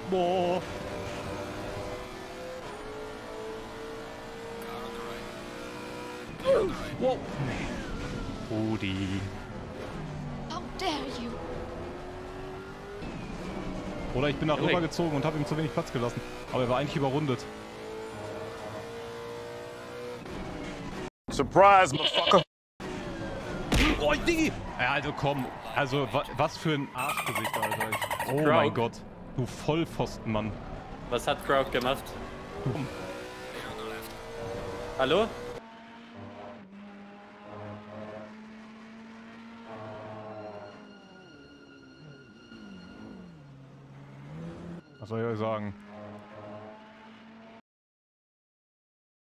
Boah. Wow. Rudi. How dare you? Oder ich bin nach rüber gezogen und habe ihm zu wenig Platz gelassen. Aber er war eigentlich überrundet. Surprise, motherfucker! Oh, Diggi! Ja, also komm. Also, was für ein Arschgesicht, Alter. Oh mein Gott. Du Vollpfosten, Mann. Was hat Crowd gemacht? Hallo? Was soll ich euch sagen?